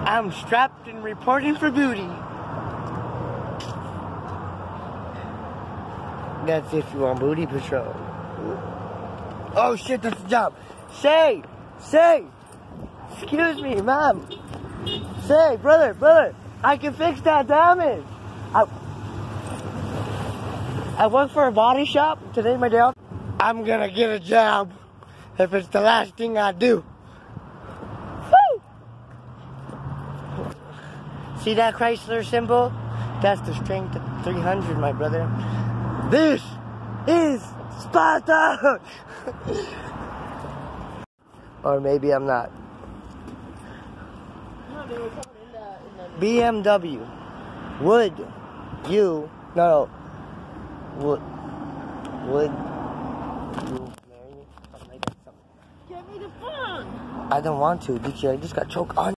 I'm strapped and reporting for duty. That's if you on booty patrol. Oh shit, that's the job. Say, excuse me, ma'am. Say, brother, I can fix that damage. I work for a body shop. Today's my day off. I'm gonna get a job if it's the last thing I do. Woo! See that Chrysler symbol? That's the strength of 300, my brother. This is Sparta! Or maybe I'm not. BMW. Would you marry me? Give me the phone! I don't want to, Dickie. I just got choked on.